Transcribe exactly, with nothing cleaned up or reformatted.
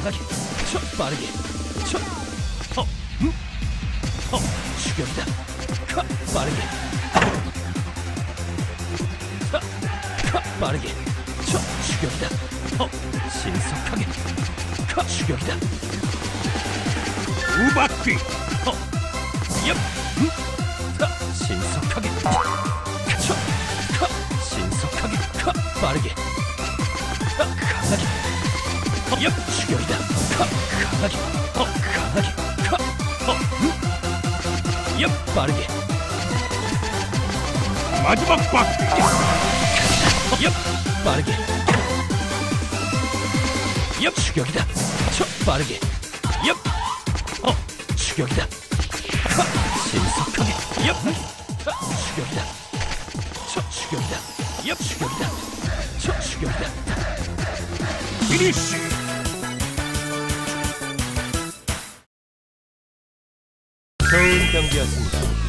강하게 쳐 빠르게 쳐 허 음? 허 추격이다 카 빠르게 카, 카 빠르게 쳐 추격이다 허 신속하게 카 추격이다 우박귀 허 얍 음? 카 신속하게 쳐 카 신속하게 카 빠르게 카 강하게 허 얍 추격이다 카 강하게 허 강하게 카 허 음? 얍 빠르게 마지막 바퀴 얍 빠르게 얍 추격이다 쳐 빠르게 얍 어 추격이다 하 신속하게 얍 하 추격이다 쳐 추격이다 얍 추격이다 쳐 추격이다 피니쉬 좋은 경기였습니다.